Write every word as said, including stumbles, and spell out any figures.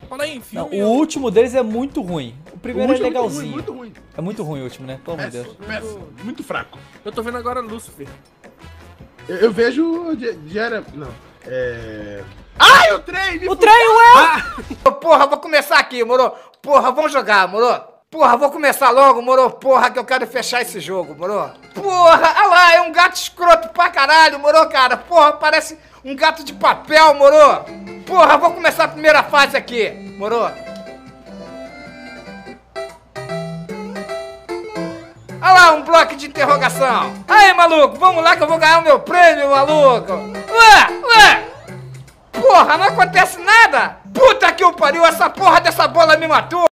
Fala aí, Não, filme. o último deles é muito ruim. O primeiro O é último legalzinho. Muito ruim, muito ruim. É muito ruim o último, né? Pelo amor de Péssimo, Deus. péssimo, muito fraco. Eu tô vendo agora Lucifer. Eu, eu vejo di- diária... Não, é... Ai, o trem! me O fu- trem, ué! Ah! Porra, vou começar aqui, moro? Porra, vamos jogar, moro? Porra, vou começar logo, moro? Porra, que eu quero fechar esse jogo, moro? Porra, olha lá, é um gato escroto pra caralho, moro, cara? Porra, parece um gato de papel, moro? Porra, vou começar a primeira fase aqui, moro? Olha lá, um bloco de interrogação. Aí, maluco, vamos lá que eu vou ganhar o meu prêmio, maluco. Ué, ué. Porra, não acontece nada. Puta que o pariu, essa porra dessa bola me matou.